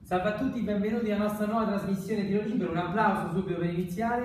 Salve a tutti, benvenuti alla nostra nuova trasmissione Tiro Libero. Un applauso subito per iniziare.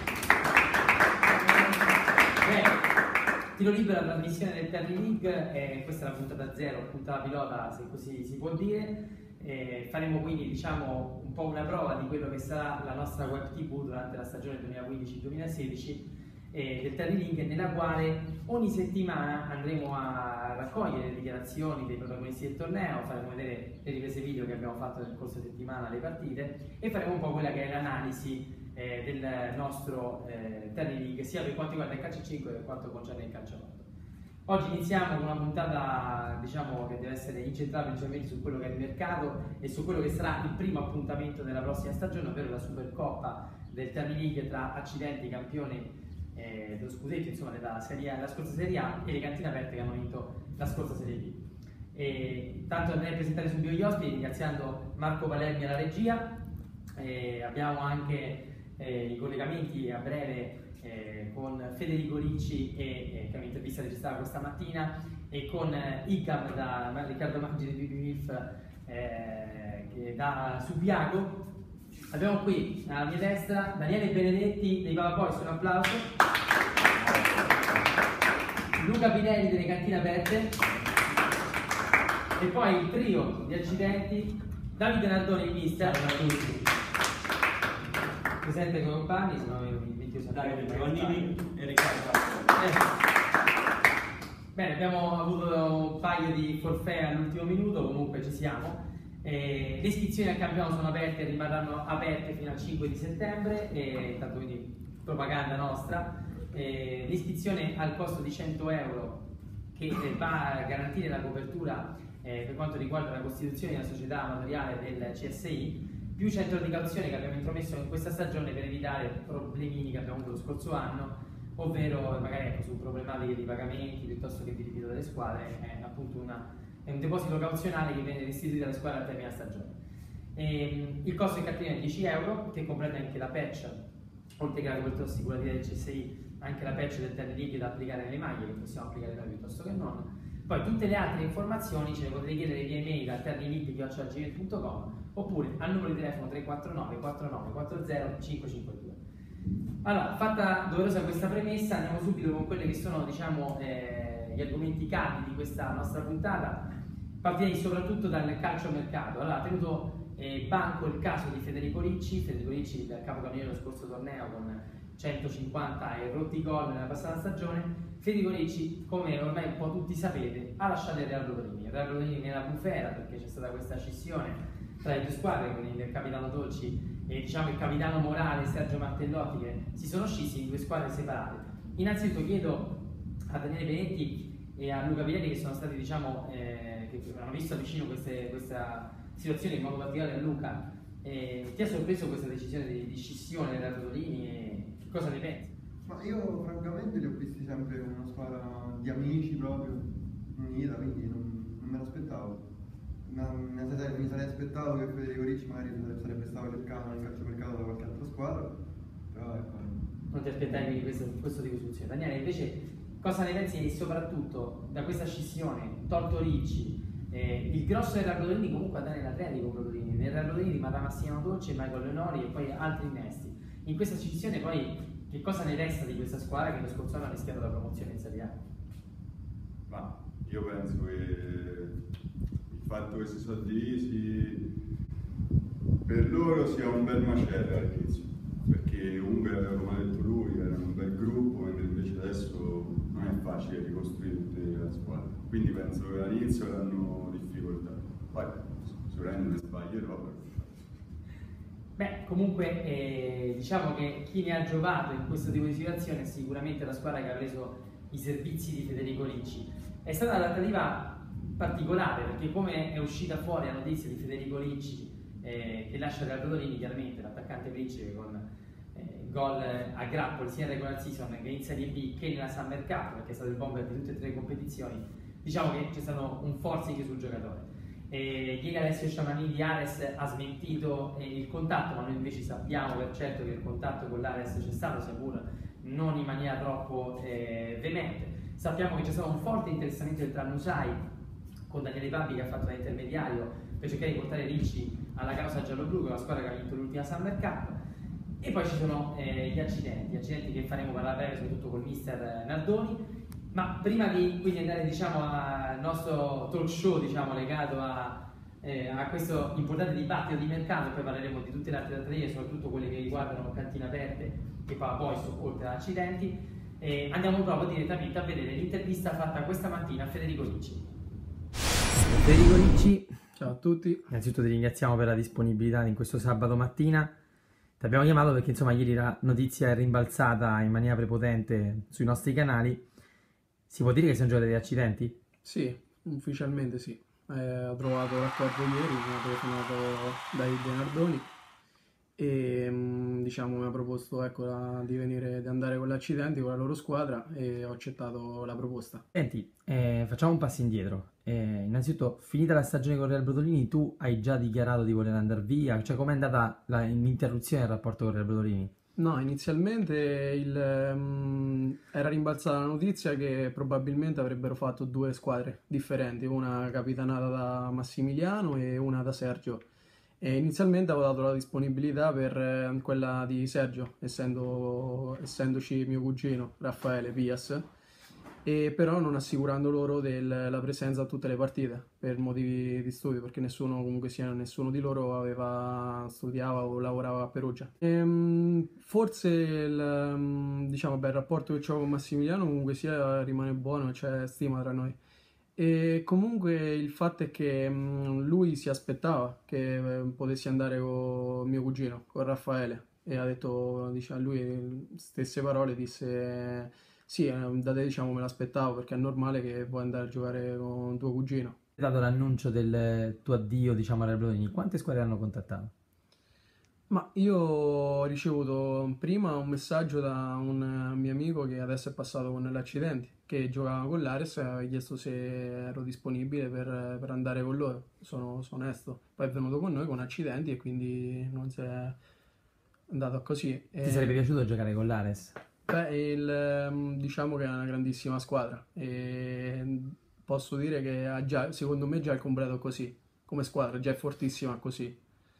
Tiro Libero è la trasmissione del Terry League, questa è la puntata 0, puntata pilota se così si può dire. Faremo quindi un po' una prova di quello che sarà la nostra web TV durante la stagione 2015-2016 del Terry League, nella quale ogni settimana andremo a raccogliere le dichiarazioni dei protagonisti del torneo, faremo vedere le riprese video che abbiamo fatto nel corso di settimana alle partite e faremo un po' quella che è l'analisi del nostro Terry League, sia per quanto riguarda il calcio 5 che per quanto concerne il calcio 8. Oggi iniziamo con una puntata che deve essere incentrata principalmente su quello che è il mercato e su quello che sarà il primo appuntamento della prossima stagione, ovvero la Supercoppa del Terry League tra Accidenti, campioni dello scudetto, insomma, della scorsa Serie A, e le cantine aperte che hanno vinto la scorsa Serie B. Tanto andrei a presentare subito gli ospiti, ringraziando Marco Palermi alla regia. Abbiamo anche i collegamenti a breve con Federico Ricci che è un'intervista registrata questa mattina, e con ICAM da Riccardo Maggi di BBMIF che da Subiaco. Abbiamo qui alla mia destra Daniele Benedetti dei Papa Boys, un applauso. Luca Pinelli delle cantine aperte, e poi il trio di Accidenti, Davide Nardoni in vista. Ciao a tutti. Presente con i compagni, se no mi chiedo Davide Giovannini e Riccardo. Bene, abbiamo avuto un paio di forfè all'ultimo minuto, comunque ci siamo. Le iscrizioni al campionato sono aperte e rimarranno aperte fino al 5 di settembre, intanto quindi propaganda nostra. L'iscrizione al costo di 100 euro, che va a garantire la copertura per quanto riguarda la costituzione della società amatoriale del CSI, più 100 euro di cauzione che abbiamo intromesso in questa stagione per evitare problemini che abbiamo avuto lo scorso anno, ovvero magari su problematiche di pagamenti piuttosto che di ritiro delle squadre. È appunto è un deposito cauzionale che viene restituito alle squadre al termine della stagione. Il costo del cartellino è 10 euro, che comprende anche la patch, oltre che la copertura assicurativa del CSI, anche la patch del Terry League da applicare nelle maglie, che possiamo applicare noi piuttosto che non. Poi tutte le altre informazioni ce le potete chiedere via email a terryleague@gmail.com oppure al numero di telefono 349 49 40 552. Allora, fatta doverosa questa premessa, andiamo subito con quelle che sono gli argomenti caldi di questa nostra puntata. Partirei soprattutto dal calciomercato. Allora, ha tenuto banco il caso di Federico Ricci, il capocannoniere dello scorso torneo con 150 e rotti gol nella passata stagione. Federico Ricci, come ormai un po' tutti sapete, ha lasciato il Real Rodolini. Il Real Rodolini nella bufera, perché c'è stata questa scissione tra le due squadre, con il capitano Dolci e il capitano morale Sergio Martellotti, che si sono scissi in due squadre separate. Innanzitutto chiedo a Daniele Benedetti e a Luca Pinelli, che sono stati che hanno visto da vicino questa situazione, in modo particolare a Luca, ti ha sorpreso questa decisione di scissione del Real Rodolini e che cosa ne pensi? Ma io francamente li ho visti sempre una squadra di amici proprio, unita, quindi non me l'aspettavo. Mi sarei aspettato che Federico Ricci magari sarebbe stato cercato nel calciomercato da qualche altra squadra, però ecco. Non ti aspettavi questo tipo di soluzione. Daniele, invece, cosa ne pensi? E soprattutto da questa scissione, tolto Ricci, il grosso del Real Rodolini comunque andare nell'Atletico con Rodolini. Nel Real Rodolini rimarrà Massimo Dolce, Michael Leonori e poi altri innesti. In questa scissione poi che cosa ne resta di questa squadra che lo scorso anno ha rischiato la promozione in Serie A? Ma io penso che il fatto che si sono divisi per loro sia un bel macello all'inizio, perché comunque, come ha detto lui, era un bel gruppo, mentre invece adesso non è facile ricostruire tutte la squadra, quindi penso che all'inizio avranno difficoltà, poi sicuramente ne sbaglierò. Beh, comunque diciamo che chi ne ha giovato in questo tipo di situazione è sicuramente la squadra che ha preso i servizi di Federico Ricci. È stata una trattativa particolare, perché come è uscita fuori la notizia di Federico Ricci che lascia il Real Rodolini, chiaramente l'attaccante principe con gol a grappoli sia in regular season che in Serie B che nella Summer Cup, perché è stato il bomber di tutte e tre le competizioni, diciamo che c'è stato un forziche sul giocatore. Ieri Alessio Sciamanini di Ares ha smentito il contatto, ma noi invece sappiamo per certo che il contatto con l'Ares c'è stato, seppur non in maniera troppo veemente. Sappiamo che c'è stato un forte interessamento del Trannusai con Daniele Babbi, che ha fatto da intermediario per cercare di portare Ricci alla causa gialloblu, che è la squadra che ha vinto l'ultima Summer Cup. E poi ci sono gli accidenti che faremo parlare soprattutto col mister Nardoni. Ma prima di quindi andare diciamo al nostro talk show diciamo legato a questo importante dibattito di mercato, poi parleremo di tutte le altre trattative, soprattutto quelle che riguardano cantine aperte e poi oltre ad accidenti, andiamo proprio direttamente a vedere l'intervista fatta questa mattina a Federico Ricci. Federico Ricci, ciao a tutti. Innanzitutto ti ringraziamo per la disponibilità in questo sabato mattina. Ti abbiamo chiamato perché insomma ieri la notizia è rimbalzata in maniera prepotente sui nostri canali. Si può dire che siano già degli accidenti? Sì, ufficialmente sì. Ho trovato l'accordo ieri, mi ha telefonato Davide Nardoni e diciamo mi ha proposto ecco, di andare con gli accidenti con la loro squadra e ho accettato la proposta. Senti, facciamo un passo indietro. Innanzitutto, finita la stagione con Real Brodolini, tu hai già dichiarato di voler andare via? Cioè, com'è andata l'interruzione del rapporto con Real Brodolini? No, inizialmente era rimbalzata la notizia che probabilmente avrebbero fatto due squadre differenti, una capitanata da Massimiliano e una da Sergio. E inizialmente avevo dato la disponibilità per quella di Sergio, essendoci mio cugino Raffaele Pias, e però non assicurando loro la presenza a tutte le partite per motivi di studio, perché nessuno di loro studiava o lavorava a Perugia. Forse il rapporto che ho con Massimiliano comunque sia rimane buono, c'è stima tra noi. E comunque il fatto è che lui si aspettava che potessi andare con mio cugino, con Raffaele, e ha detto, a lui stesse parole, disse sì, da te diciamo me l'aspettavo perché è normale che vuoi andare a giocare con tuo cugino. Dato l'annuncio del tuo addio diciamo a Real Brodolini, quante squadre hanno contattato? Ma io ho ricevuto prima un messaggio da un mio amico che adesso è passato con l'accidente, che giocava con l'Ares e aveva chiesto se ero disponibile per andare con loro. Sono onesto. Poi è venuto con noi con accidenti e quindi non si è andato così. Ti sarebbe piaciuto giocare con l'Ares? Beh, diciamo che è una grandissima squadra e posso dire che secondo me già è completo così, come squadra, già è fortissima così.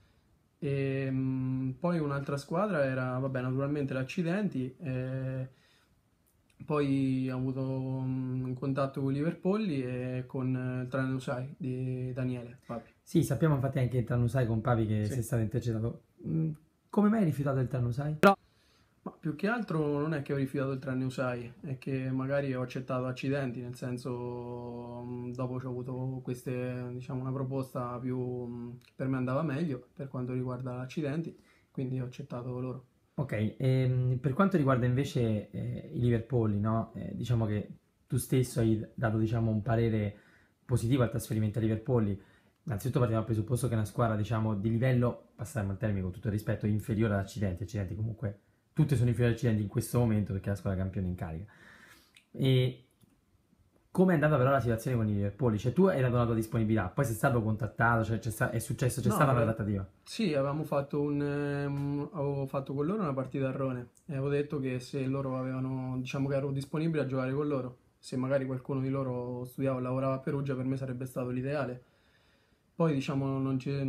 E poi un'altra squadra era, vabbè, naturalmente gli accidenti, poi ho avuto un contatto con i Liverpolli e con il Tranusai di Daniele Papi. Sì, sappiamo infatti anche il Tranusai con Papi che Sì. sei stato intercettato. Come mai hai rifiutato il Tranusai? Ma più che altro non è che ho rifiutato il Tranusai, è che magari ho accettato accidenti, nel senso dopo ho avuto una proposta che per me andava meglio per quanto riguarda accidenti, quindi ho accettato loro. Ok, per quanto riguarda invece i Liverpool, no? Diciamo che tu stesso hai dato diciamo, un parere positivo al trasferimento a Liverpool. Innanzitutto partiamo dal presupposto che è una squadra diciamo, di livello, passiamo al termine con tutto il rispetto, inferiore ad accidenti comunque tutte sono inferiori ad accidenti in questo momento perché è la squadra campione in carica. E come è andata però la situazione con i Liverpool? Cioè tu hai dato la tua disponibilità, poi sei stato contattato, cioè c'è stata una trattativa? Sì, avevo fatto con loro una partita a Rone e avevo detto che se loro avevano, diciamo che ero disponibile a giocare con loro, se magari qualcuno di loro studiava o lavorava a Perugia per me sarebbe stato l'ideale. Poi diciamo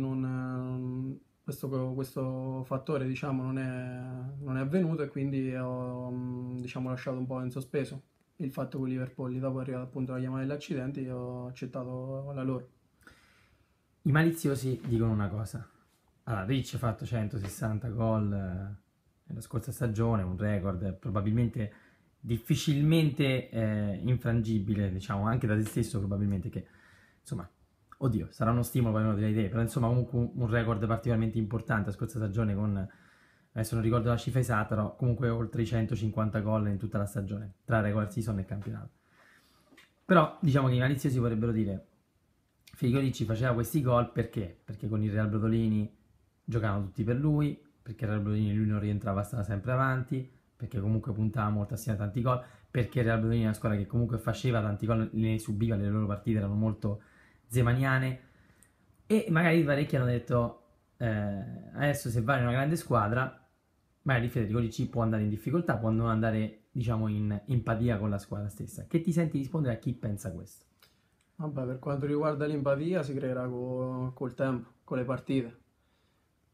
questo fattore diciamo non è avvenuto e quindi ho diciamo lasciato un po' in sospeso il fatto con Liverpool. Dopo è arrivata appunto la chiamata degli accidenti e ho accettato la loro. I maliziosi dicono una cosa. Allora, Ricci ha fatto 160 gol nella scorsa stagione, un record probabilmente difficilmente infrangibile, diciamo, anche da te stesso probabilmente, che insomma, oddio, sarà uno stimolo per uno delle idee, però insomma comunque un record particolarmente importante la scorsa stagione con, adesso non ricordo la cifra esatta, però comunque oltre i 150 gol in tutta la stagione, tra regular season e campionato. Però diciamo che i maliziosi vorrebbero dire Federico Ricci faceva questi gol perché? Perché con il Real Brodolini giocavano tutti per lui, perché il Real Brodolini lui non rientrava, stava sempre avanti, perché comunque puntava molto a segnare tanti gol, perché il Real Brodolini è una squadra che comunque faceva tanti gol, ne subiva, le loro partite erano molto zemaniane, e magari parecchi hanno detto adesso se vai in una grande squadra magari Federico Ricci può andare in difficoltà, può non andare diciamo in empatia con la squadra stessa. Che ti senti rispondere a chi pensa questo? Vabbè, per quanto riguarda l'empatia si creerà col tempo, con le partite.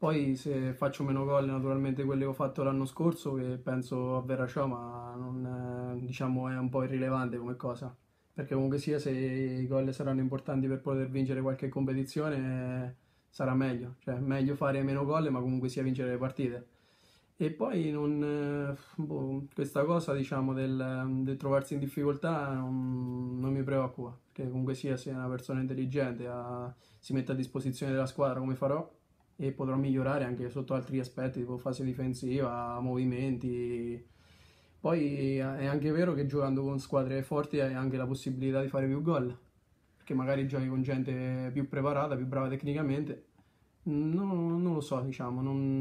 Poi se faccio meno gol, naturalmente quelli che ho fatto l'anno scorso, che penso avverrà ciò, ma non, diciamo è un po' irrilevante come cosa. Perché comunque sia, se i gol saranno importanti per poter vincere qualche competizione, sarà meglio. Cioè, meglio fare meno gol, ma comunque sia vincere le partite. E poi questa cosa, diciamo, del trovarsi in difficoltà non mi preoccupa, perché comunque sia, se è una persona intelligente, si mette a disposizione della squadra come farò, e potrò migliorare anche sotto altri aspetti, tipo fase difensiva, movimenti. Poi è anche vero che giocando con squadre forti hai anche la possibilità di fare più gol, perché magari giochi con gente più preparata, più brava tecnicamente. Non lo so, diciamo,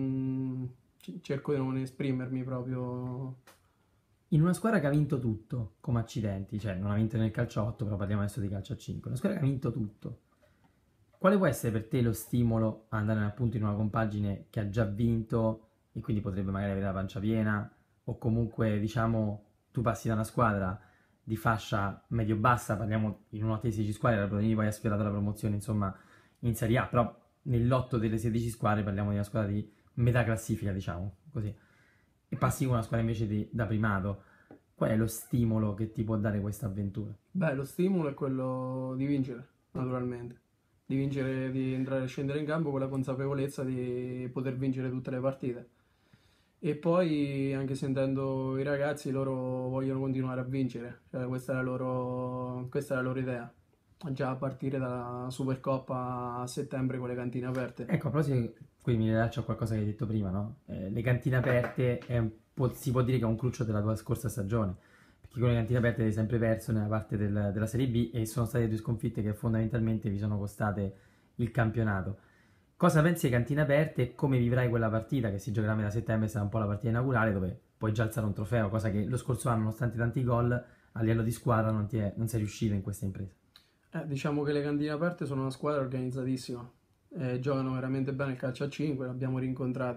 cerco di non esprimermi proprio. In una squadra che ha vinto tutto, come accidenti, cioè non ha vinto nel calcio a 8, però parliamo adesso di calcio a 5, una squadra che ha vinto tutto, quale può essere per te lo stimolo a andare appunto in una compagine che ha già vinto e quindi potrebbe magari avere la pancia piena, o comunque diciamo tu passi da una squadra di fascia medio-bassa, parliamo in una 16 squadre, la Brodini poi ha sfiorato la promozione insomma in Serie A, però nell'otto delle 16 squadre parliamo di una squadra di metà classifica, diciamo così, e passi con una squadra invece da primato. Qual è lo stimolo che ti può dare questa avventura? Beh, lo stimolo è quello di vincere, naturalmente. Di vincere, di entrare e scendere in campo con la consapevolezza di poter vincere tutte le partite. E poi, anche sentendo i ragazzi, loro vogliono continuare a vincere. Cioè, questa è la loro idea. Già a partire dalla Supercoppa a settembre con le cantine aperte. Ecco, però qui mi rilascio a qualcosa che hai detto prima, no? Le cantine aperte si può dire che è un cruccio della tua scorsa stagione, perché con le cantine aperte hai sempre perso nella parte della Serie B e sono state 2 sconfitte che fondamentalmente vi sono costate il campionato. Cosa pensi alle cantine aperte e come vivrai quella partita che si giocherà a metà settembre? Sarà un po' la partita inaugurale dove puoi già alzare un trofeo, cosa che lo scorso anno, nonostante tanti gol, a livello di squadra non sei riuscito in questa impresa. Diciamo che le cantine aperte sono una squadra organizzatissima, giocano veramente bene il calcio a 5, le abbiamo rincontrate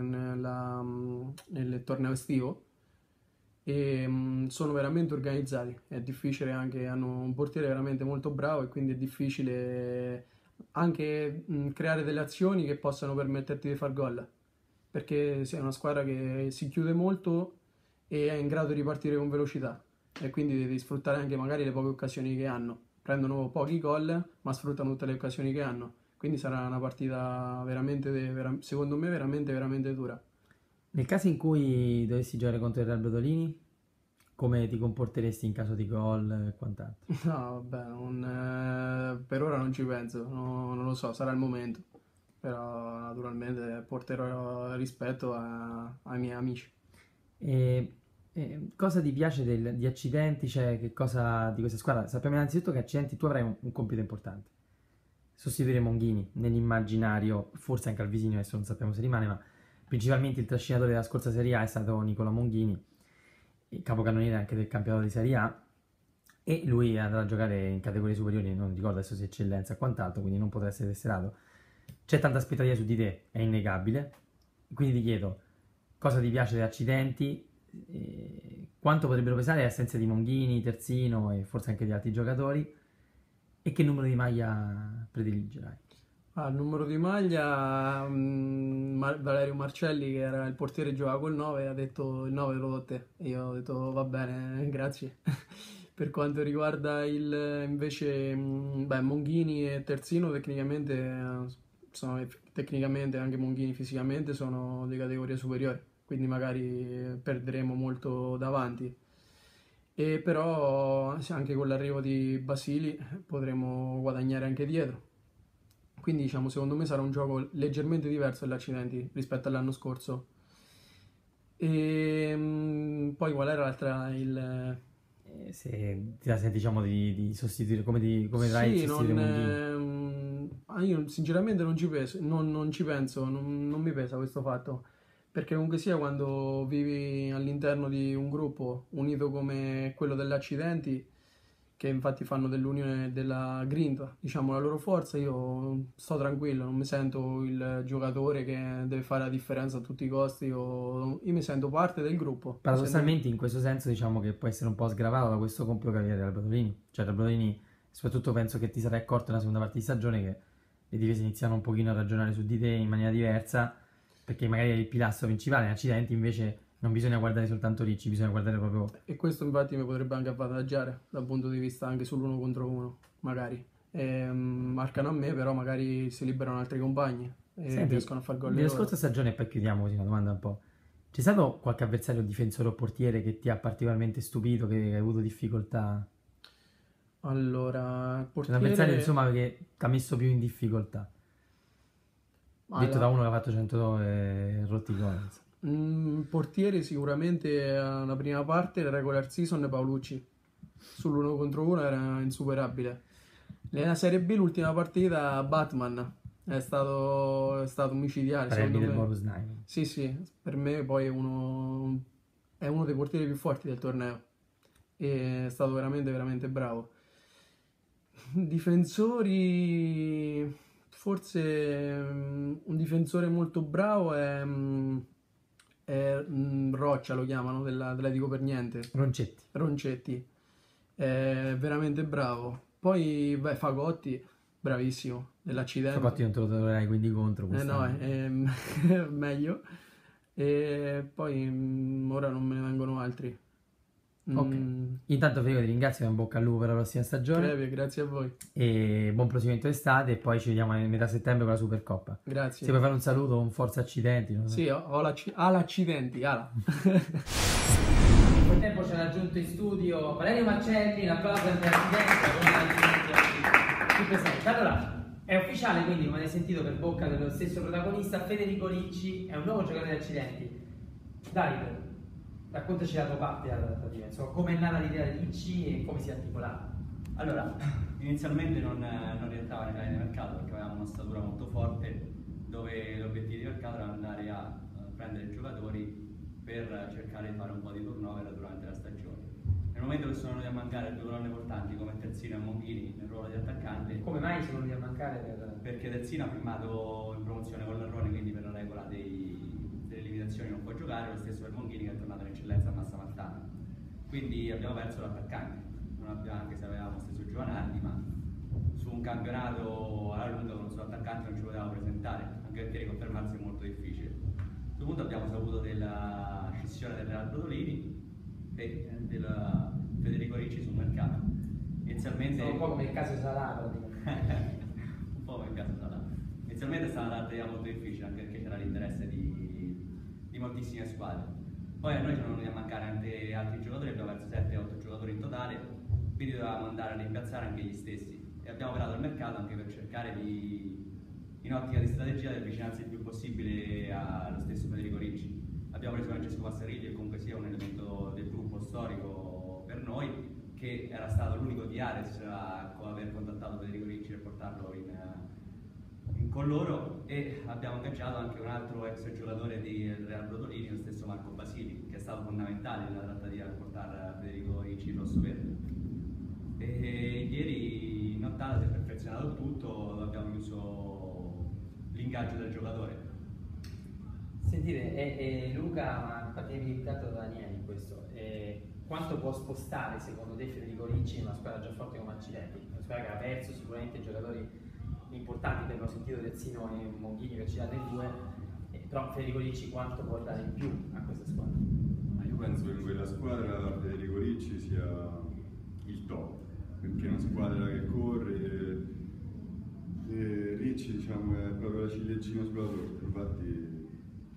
nel torneo estivo e sono veramente organizzati, è difficile anche, hanno un portiere veramente molto bravo e quindi è difficile anche creare delle azioni che possano permetterti di far gol, perché sei una squadra che si chiude molto e è in grado di partire con velocità e quindi devi sfruttare anche magari le poche occasioni che hanno. Prendono pochi gol, ma sfruttano tutte le occasioni che hanno. Quindi sarà una partita veramente, secondo me, veramente, veramente dura. Nel caso in cui dovessi giocare contro il Real Brodolini, come ti comporteresti in caso di gol e quant'altro? No, vabbè, per ora non ci penso, non lo so, sarà il momento. Però naturalmente porterò rispetto ai miei amici. Cosa ti piace di Accidenti, cioè che cosa di questa squadra? Sappiamo innanzitutto che Accidenti tu avrai un compito importante, sostituire Monghini nell'immaginario, forse anche Alvisini, adesso non sappiamo se rimane, ma principalmente il trascinatore della scorsa Serie A è stato Nicola Monghini, capocannoniere anche del campionato di Serie A, e lui andrà a giocare in categorie superiori, non ricordo adesso se eccellenza e quant'altro, quindi non potrà essere tesserato. C'è tanta aspettativa su di te, è innegabile, quindi ti chiedo cosa ti piace di Accidenti, quanto potrebbero pesare le assenze di Monghini, Terzino e forse anche di altri giocatori, e che numero di maglia prediligerai? Il numero di maglia, Valerio Marcelli, che era il portiere, giocava col 9, ha detto il 9 lo do a te. E io ho detto va bene, grazie. Per quanto riguarda invece Monghini e Terzino, tecnicamente anche Monghini fisicamente sono di categoria superiore, quindi magari perderemo molto davanti. E però anche con l'arrivo di Basili potremo guadagnare anche dietro. Quindi diciamo, secondo me sarà un gioco leggermente diverso dell'Accidenti rispetto all'anno scorso. E poi qual era l'altra? Se ti la senti, diciamo, di sostituire, come dai a sostituire Monghini? Io sinceramente non ci penso, non mi pesa questo fatto. Perché comunque sia, quando vivi all'interno di un gruppo unito come quello degli Accidenti, che infatti fanno dell'unione, della grinta, diciamo, la loro forza, io sto tranquillo, non mi sento il giocatore che deve fare la differenza a tutti i costi, io mi sento parte del gruppo. Paradossalmente in questo senso diciamo che può essere un po' sgravato da questo compito che avete dal Brodolini, cioè dal Brodolini soprattutto penso che ti sarai accorto nella seconda parte di stagione che le difese iniziano un pochino a ragionare su di te in maniera diversa, perché magari è il pilastro principale, in accidenti invece non bisogna guardare soltanto Ricci, bisogna guardare proprio... E questo infatti mi potrebbe anche avvantaggiare dal punto di vista anche sull'uno contro uno, magari. Marcano a me, però magari si liberano altri compagni e Senti, riescono a far gol. nella scorsa stagione, e poi chiudiamo così una domanda un po', c'è stato qualche avversario difensore o portiere che ti ha particolarmente stupito, che hai avuto difficoltà? Allora, C'è un portiere... avversario insomma che ti ha messo più in difficoltà, detto da uno che ha fatto 100 rotti gol. Portiere sicuramente la prima parte, la regular season e Paolucci. Sull'uno contro uno era insuperabile. Nella Serie B l'ultima partita Batman è stato micidiale. Parelli secondo del me. Borus Nine. Sì, per me poi è uno dei portieri più forti del torneo e è stato veramente veramente bravo. Difensori, forse un difensore molto bravo è Roccia, lo chiamano, dell'Atletico per niente. Roncetti, è veramente bravo. Poi Fagotti, bravissimo, nell'accidente. Fagotti non te lo troverai quindi contro No, quest'anno. è meglio. E poi ora non me ne vengono altri. Ok. Intanto Federico ti ringrazio e un bocca al lupo per la prossima stagione. Previo, grazie a voi. E buon proseguimento d'estate e poi ci vediamo a metà settembre con la Supercoppa. Grazie. Se vuoi fare un saluto, un forza accidenti. Non so. Sì, ho l'accidenti, ala. Nel frattempo ci ha raggiunto in studio Valerio Marcelli, un applauso per l'accidente con più presente. Allora, è ufficiale quindi, come avete sentito per bocca dello stesso protagonista, Federico Ricci è un nuovo giocatore di accidenti. Davide, raccontaci la tua parte della trattativa, insomma, come è nata l'idea di Ricci e come si è articolata. Allora, inizialmente non rientrava nell'area di mercato perché avevamo una statura molto forte dove l'obiettivo di mercato era andare a prendere giocatori per cercare di fare un po' di turnover durante la stagione. Nel momento che sono venuti a mancare due colonne portanti come Terzino e Monghini nel ruolo di attaccante, Come mai sono venuti a mancare perché Terzino ha firmato in promozione con l'Arrone, quindi per la regola delle limitazioni non può giocare, lo stesso per Monghini che è tornato in eccellenza a Massamartana. Quindi abbiamo perso l'attaccante, non abbiamo, anche se avevamo stesso Giovanardi, ma su un campionato alla lunga con un solo attaccante non ci potevamo presentare, anche perché riconfermarsi è molto difficile. A questo punto abbiamo saputo della scissione del Real Brodolini e del Federico Ricci sul mercato. Inizialmente un po' come il caso Salà praticamente. un po' come il caso Salà. Inizialmente è stata una trattativa molto difficile anche perché c'era l'interesse di moltissime squadre. Poi a noi sono venuti a mancare anche altri giocatori, abbiamo perso 7-8 giocatori in totale, quindi dovevamo andare a rimpiazzare anche gli stessi e abbiamo operato il mercato anche per cercare in ottica di strategia di avvicinarsi il più possibile allo stesso Federico Ricci. Abbiamo preso Francesco Passarigli, che comunque sia un elemento del gruppo storico per noi, che era stato l'unico di Ares a aver contattato Federico Ricci per portarlo con loro, e abbiamo ingaggiato anche un altro ex giocatore di Real Brodolini, lo stesso Marco Basili, che è stato fondamentale nella trattativa per portare Federico Ricci in rosso-verde. E ieri in nottata si è perfezionato tutto, abbiamo chiuso l'ingaggio del giocatore. Sentite, Luca, ma partitevi tanto da Daniele in questo, quanto può spostare secondo te Federico Ricci in una squadra già forte come Accidenti? Una squadra che ha perso sicuramente giocatori importanti, abbiamo sentito Terzino e Monghini per citarne due, però Federico Ricci quanto può dare in più a questa squadra? Io penso che in quella squadra Federico Ricci sia il top, perché è una squadra che corre e Ricci diciamo è proprio la ciliegina sulla torta, infatti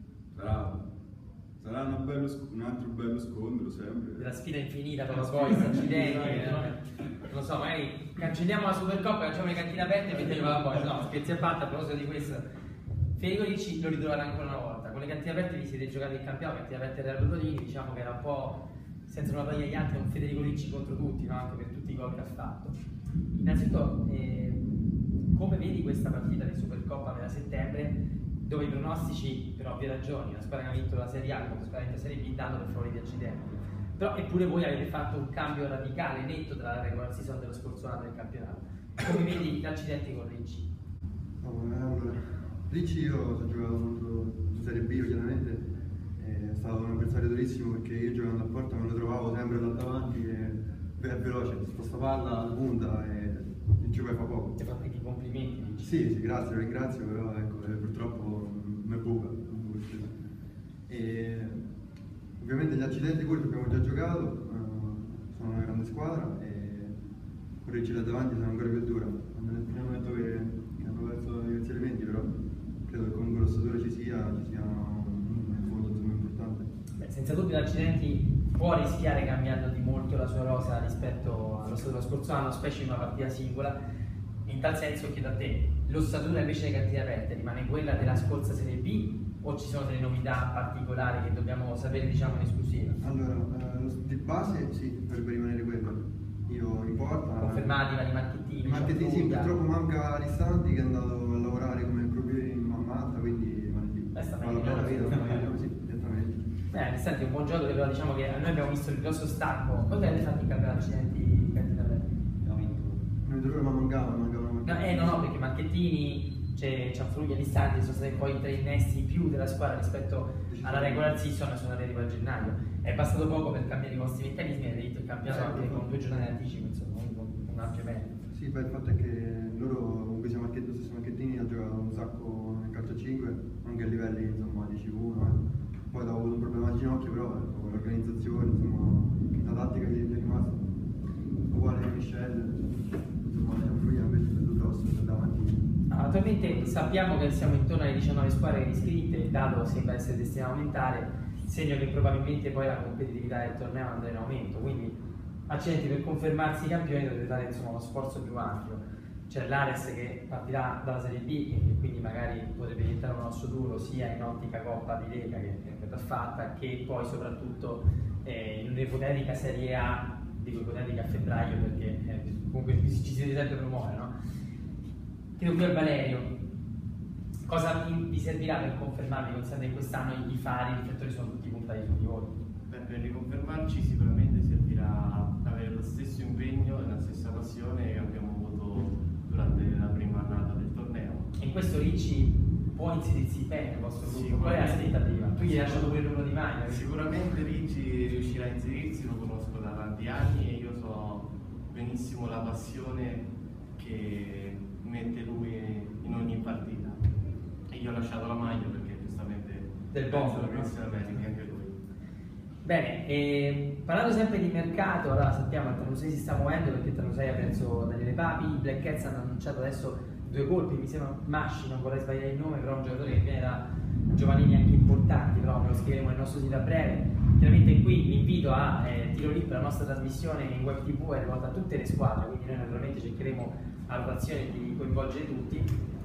sarà un altro bello scontro sempre. Della sfida infinita tra Boys, Accidenti, non lo so, magari cancelliamo la Supercoppa, facciamo le cantine aperte e mettiamo la Boys, no, scherzi a parte, a proposito di questo. Federico Ricci lo ritroverà ancora una volta, con le cantine aperte vi siete giocati il campionato, cantine aperte Real Brodolini, diciamo che era un po', senza una taglia agli altri, un Federico Ricci contro tutti, no? Anche per tutti i gol che ha fatto. Innanzitutto, come vedi questa partita di Supercoppa per settembre, dove i pronostici, per ovvie ragioni, una squadra che ha vinto la Serie A, una squadra che ha vinto la Serie B, danno per favore di Accidenti. Però eppure voi avete fatto un cambio radicale, netto tra la regular season dello scorso anno del campionato. Come vedi gli Accidenti con Ricci? Allora, Ricci io ho giocato contro in Serie B, chiaramente è stato un avversario durissimo perché io giocando a porta me lo trovavo sempre da davanti e è veloce, sposta palla, punta e ci poi fa poco. Ti ho fatto anche i complimenti. Dici. Sì, grazie, lo ringrazio, però ecco, purtroppo mi buca. E ovviamente gli accidenti quelli abbiamo già giocato, sono una grande squadra e correrci da davanti sono ancora più dura. Abbiamo detto che hanno perso diversi elementi, però credo che comunque l'ossatura ci sia un fondo insomma, importante. Beh, senza dubbio l'accidenti può rischiare cambiando di molto la sua rosa rispetto allo scorso anno, specie in una partita singola. In tal senso chiedo a te, l'ossatura invece delle cantine aperte rimane quella della scorsa Serie B o ci sono delle novità particolari che dobbiamo sapere diciamo in esclusiva? Allora, di base sì, dovrebbe rimanere quello. Io riporto. Confermati vari Marchettini. Marchettini sì, purtroppo manca Aristanti che è andato a lavorare come croupier in Malta, quindi sta fa la buona vita, sì, esattamente. Senti, un buon giocatore, però diciamo che noi abbiamo visto il grosso stacco. Cosa avete fatto in campionato accidenti di cantine aperte? Abbiamo vinto. Noi due ma mancavano. No, perché Marchettini, c'è Cianfruglia e Aristanti sono stati poi 3 innesti in più della squadra rispetto alla regular season e sono arrivati a gennaio. È passato poco per cambiare i vostri meccanismi e avete vinto il campionato anche con 2 giornate di anticipo, insomma, con un ampio merito. Sì, beh, il fatto è che loro, comunque siamo lo stesso Marchettini, ha giocato un sacco nel calcio a 5, anche a livelli insomma di C1. Poi dopo avuto un problema al ginocchio, però l'organizzazione, insomma, la tattica gli è rimasta uguale a Michel, insomma, lui è invece bello grosso, davanti. Attualmente sappiamo che siamo intorno alle 19 squadre iscritte, dato sembra essere destinato a aumentare, segno che probabilmente poi la competitività del torneo andrà in aumento, quindi accidenti per confermarsi campioni dovete fare insomma uno sforzo più ampio. C'è l'Ares che partirà dalla Serie B e quindi magari potrebbe diventare un osso duro sia in ottica Coppa di Lega che verrà fatta, che poi soprattutto in un'ipotetica Serie A, dico ipotetica a febbraio perché comunque ci si deve sempre promuovere, no? Chiedo qui a Valerio, cosa vi servirà per confermarvi, considerando che quest'anno i fari, i riflettori sono tutti puntati su di voi? Beh, per riconfermarci sicuramente servirà avere lo stesso impegno e la stessa passione che abbiamo avuto durante la prima annata del torneo. E in questo Ricci può inserirsi bene nel vostro gruppo? Qual è l'aspettativa? Tu gli hai lasciato pure il numero di Maglia? Sicuramente Ricci riuscirà a inserirsi, lo conosco da tanti anni e io so benissimo la passione che mette lui in ogni partita. E io ho lasciato la maglia perché giustamente del penso bombo, che sia meriti anche lui. Bene, parlando sempre di mercato, allora sappiamo che il Tanusei si sta muovendo perché il Tanusei ha perso Daniele Papi, i Black Cats hanno annunciato adesso 2 colpi, mi sembra Masci, non vorrei sbagliare il nome, però è un giocatore che viene da giovanili anche importanti, però ve lo scriveremo nel nostro sito a breve. Chiaramente qui l'invito a tiro libero, la nostra trasmissione in web tv è rivolta a tutte le squadre, quindi noi naturalmente cercheremo a rotazione di coinvolgere tutti.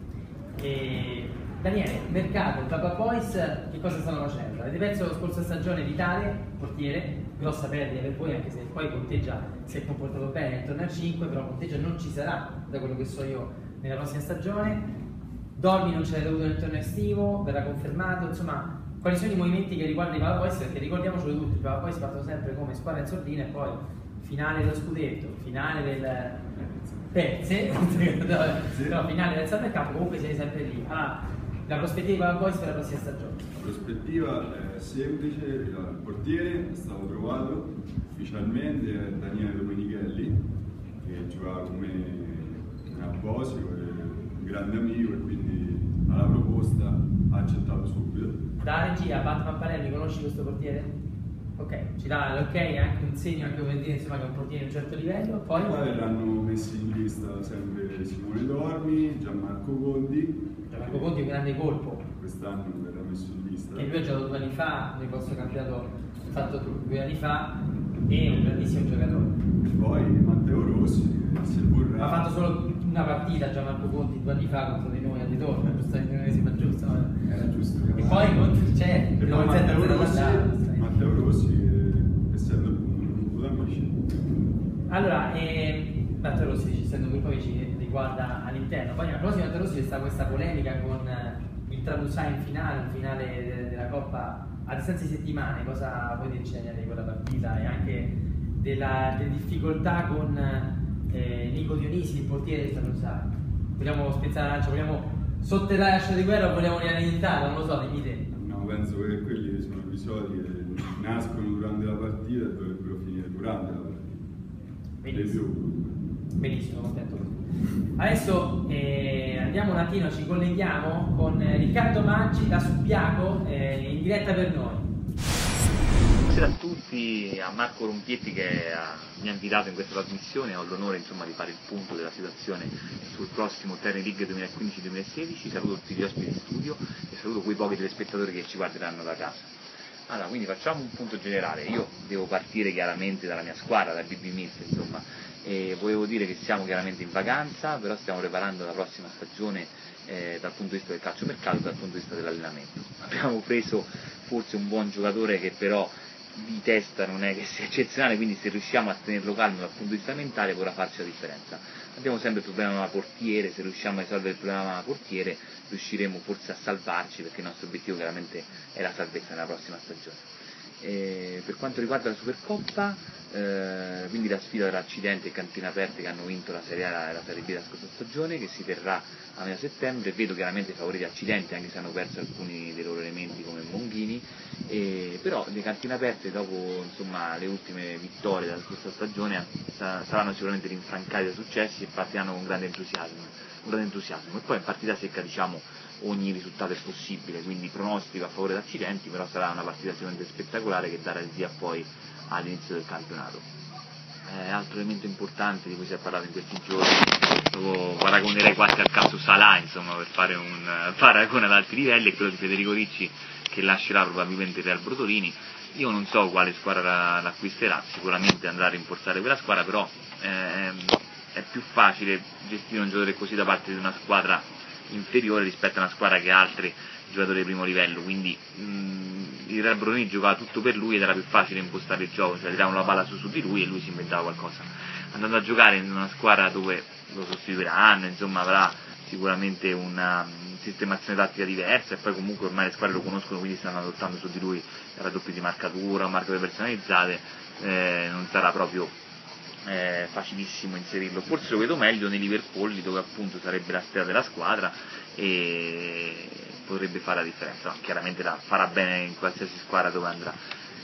E Daniele, mercato, Papa Boys, che cosa stanno facendo? Avete perso la scorsa stagione Vitale, portiere, grossa perdita per voi, anche se poi Conteggia si è comportato bene intorno a 5, però Conteggia non ci sarà, da quello che so io, nella prossima stagione. Dormi non ce l'hai dovuto nel torneo estivo, verrà confermato, insomma, quali sono i movimenti che riguardano i Papa Boys? Perché ricordiamocelo tutti, i Papa Boys partono sempre come squadra in sordina e poi finale dello scudetto, finale del terze, no, finale del Super Cup, comunque siete sempre lì. La prospettiva Papa Boys per la prossima stagione? La prospettiva è semplice, il portiere è stato trovato ufficialmente, è Daniele Domenichelli, che giocava con me a Bosio, è un grande amico e quindi alla proposta ha accettato subito. Da regia, Batman Parelli, conosci questo portiere? Ok, ci dà l'ok, anche un segno anche per dire insomma, che è un portiere di un certo livello. Poi verranno messi in lista sempre Simone Dormi, Gianmarco Conti. Gianmarco Conti è un grande colpo. Quest'anno verrà messo in lista. Che lui ha giocato 2 anni fa, nel vostro campionato fatto 2 anni fa, e è un grandissimo giocatore. E poi Matteo Rossi, se vorrà. Ha fatto solo una partita Gianmarco Conti 2 anni fa contro di noi a ritorno, giustamente non sembra giusto. Era giusto che e poi contro c'è e poi Matteo Rossi, essendo un gruppo d'amici. Allora, Matteo Rossi dice, essendo un gruppo amici, riguarda all'interno. Poi nella prossima Matteo Rossi c'è stata questa polemica con il Tradusai in finale della Coppa a distanza di settimane. Cosa puoi dirci di quella partita e anche delle difficoltà con Nico Dionisi, il portiere del Tradusai? Vogliamo spezzare la lancia, vogliamo sotterrare la scena di guerra o vogliamo rialimentarla? Non lo so, dimmi te. No, penso che quelli sono episodi che nascono durante la partita e dovrebbero finire durante la partita. Benissimo, benissimo, contento così. Adesso andiamo un attimo, ci colleghiamo con Riccardo Maggi da Subiaco in diretta per noi. Buonasera a tutti, a Marco Rompietti che mi ha invitato in questa trasmissione. Ho l'onore insomma, di fare il punto della situazione sul prossimo Terni League 2015-2016. Saluto tutti gli ospiti in studio e saluto quei pochi telespettatori che ci guarderanno da casa. Allora, quindi facciamo un punto generale. Io devo partire chiaramente dalla mia squadra, dal BB Milf, insomma, e volevo dire che siamo chiaramente in vacanza, però stiamo preparando la prossima stagione dal punto di vista del calciomercato e dal punto di vista dell'allenamento. Abbiamo preso forse un buon giocatore che però di testa non è che sia eccezionale, quindi se riusciamo a tenerlo calmo dal punto di vista mentale potrà farci la differenza. Abbiamo sempre il problema della portiere, se riusciamo a risolvere il problema della portiere riusciremo forse a salvarci, perché il nostro obiettivo chiaramente è la salvezza nella prossima stagione. Per quanto riguarda la Supercoppa, quindi la sfida tra Accidenti e Cantine Aperte che hanno vinto la Serie A e la Serie B della scorsa stagione, che si terrà a metà settembre. Vedo chiaramente i favoriti Accidenti, anche se hanno perso alcuni dei loro elementi come Monghini, però le Cantine Aperte dopo insomma, le ultime vittorie della scorsa stagione saranno sicuramente rinfrancati da successi e partiranno con grande entusiasmo. E poi in partita secca diciamo ogni risultato è possibile, quindi pronostico a favore di Accidenti, però sarà una partita sicuramente spettacolare che darà il via poi all'inizio del campionato. Altro elemento importante di cui si è parlato in questi giorni, lo paragonerei quasi al caso Salà, insomma, per fare un paragone ad alti livelli, è quello di Federico Ricci che lascerà probabilmente il Real Brotolini. Io non so quale squadra l'acquisterà, sicuramente andrà a rinforzare quella squadra, però è più facile gestire un giocatore così da parte di una squadra inferiore rispetto a una squadra che ha altri giocatori di primo livello, quindi il Real Brotolini giocava tutto per lui ed era più facile impostare il gioco, cioè tiravano la palla su di lui e lui si inventava qualcosa. Andando a giocare in una squadra dove lo sostituiranno, insomma avrà sicuramente una sistemazione tattica diversa e poi comunque ormai le squadre lo conoscono, quindi stanno adottando su di lui raddoppi di marcatura o marcature personalizzate, non sarà proprio facilissimo inserirlo. Forse lo vedo meglio nei Liverpool, dove appunto sarebbe la stella della squadra e potrebbe fare la differenza, no, chiaramente farà bene in qualsiasi squadra dove andrà.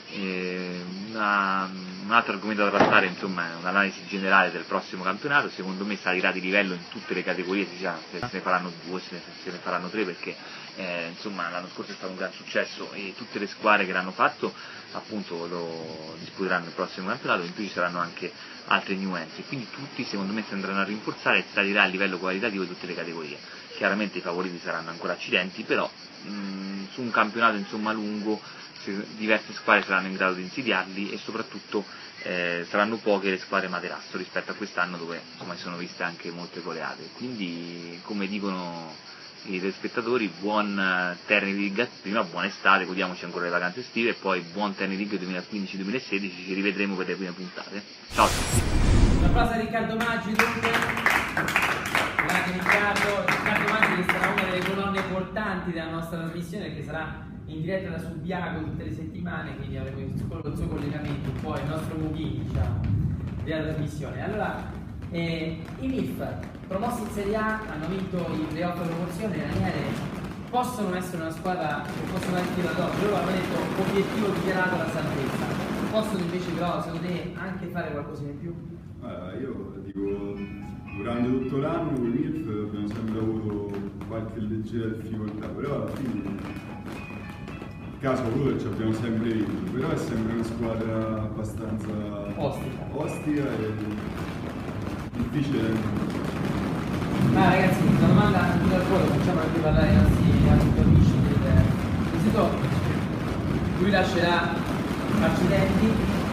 Un altro argomento da trattare insomma è un'analisi generale del prossimo campionato. Secondo me salirà di livello in tutte le categorie, sia se ne faranno 2, se ne faranno 3, perché insomma l'anno scorso è stato un gran successo e tutte le squadre che l'hanno fatto appunto lo disputeranno il prossimo campionato, in più ci saranno anche altri new entry, quindi tutti secondo me si andranno a rinforzare e salirà a livello qualitativo di tutte le categorie. Chiaramente i favoriti saranno ancora Accidenti, però su un campionato insomma lungo diverse squadre saranno in grado di insidiarli e soprattutto saranno poche le squadre materasso rispetto a quest'anno dove insomma si sono viste anche molte goleate. Quindi come dicono i telespettatori, buon Terni League prima, buona estate, godiamoci ancora le vacanze estive e poi buon Terni League 2015-2016, ci rivedremo per le prime puntate. Ciao a tutti. Un applauso a Riccardo Maggi dunque. Grazie Riccardo Maggi che sarà una delle colonne portanti della nostra trasmissione, che sarà in diretta da Subiaco tutte le settimane, quindi avremo il suo collegamento, un po' il nostro movie diciamo della trasmissione. Allora i MILF promossi in Serie A hanno vinto i playoff promozione. Daniele, possono essere una squadra che possono dare il tiro d'oro, loro hanno detto obiettivo dichiarato la salvezza, possono invece però secondo te anche fare qualcosa in più? Io dico, durante tutto l'anno con i MILF abbiamo sempre avuto qualche leggera difficoltà, però alla fine il caso ha voluto che ci abbiamo sempre vinto, però è sempre una squadra abbastanza ostica e difficile. Ragazzi, una domanda anche dal cuore, facciamo anche parlare i nostri amici. Innanzitutto lui lascerà Accidenti,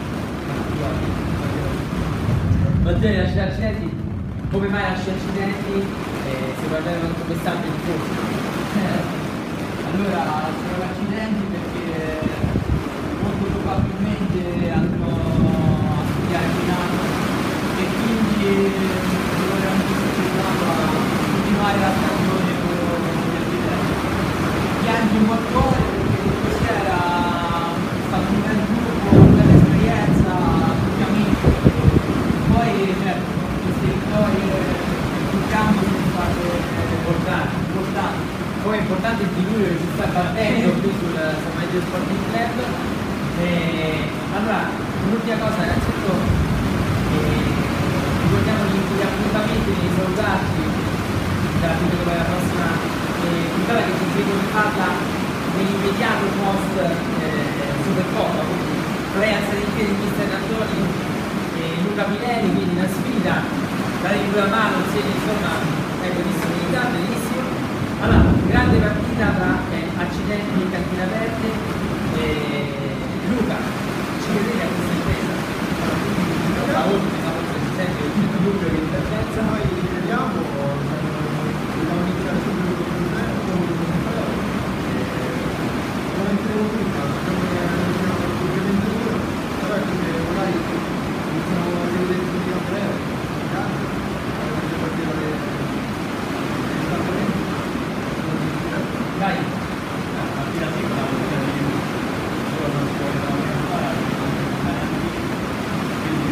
Matteo lascerà Accidenti, come mai lascia Accidenti? Se guardate un messaggio di corso. Allora, lascerò Accidenti perché molto probabilmente andrò a studiare a Milano e quindi dovrò anche a continuare la stagione con gli Accidenti. Piangi un po' il cuore perché questo era stato un bel gruppo, una bella esperienza, tutti amici. Poi certo, queste vittorie sul campo sono state importanti. Poi è importante il figuro che si sta partendo qui sul Medio Sporting Club. Allora, un'ultima cosa, innanzitutto ricordiamo gli appuntamenti nei salutati parla dell'immediato post Supercoppa, quindi prealzare in piedi mister Antonio e Luca Pinelli, quindi una sfida da la mano, insieme insomma, benissimo milità, benissimo. Allora, grande partita tra accidenti e cantine aperte. Luca, ci credevi a questa impresa? La ultima, forse si sente il dubbio che intervenza. Noi vediamo, dobbiamo iniziare subito con il tempo, non entriamo prima, abbiamo ovviamente duro, però è che magari iniziamo a vedere tutti a breve, per partire le Dai. La partita piccola vuol dire di solo non si vuole fare, quindi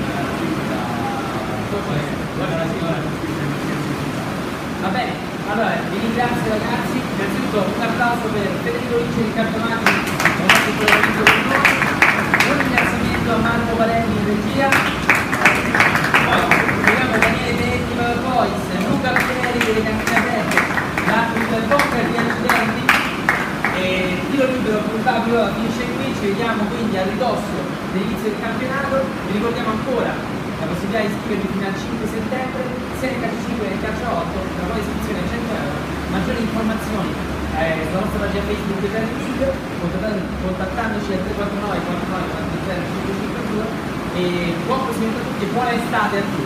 Va bene, allora vi ringrazio ragazzi, innanzitutto un applauso per Federico Ricci di Campionati, un ringraziamento a Marco Valenti in regia, poi vediamo Daniele Benetti Powerpoints, Luca Pinelli delle cantine aperte, il poker di accidenti, e tiro libero con Fabio finisce qui, ci vediamo quindi a ridosso dell'inizio del campionato, vi ricordiamo ancora la possibilità di iscrivervi fino al 5 settembre, sia nel calcio 5 che nel calcio 8, la poi iscrizione a 100 euro. Maggiori informazioni sulla nostra pagina Facebook di Premier League, contattandoci al 349 49 40 552 e buon proseguimento a tutti e buona estate a tutti.